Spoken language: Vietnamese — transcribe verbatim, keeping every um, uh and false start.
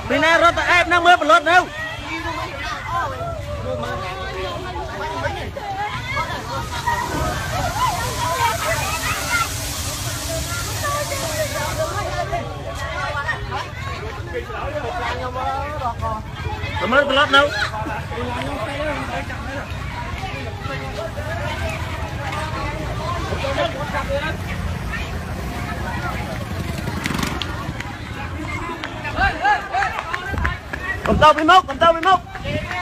Vì nè rồi tại em đang mưa một lượt đâu. Cảm ơn lót đâu. Cầm tao bị mốc, cầm tao bị mốc.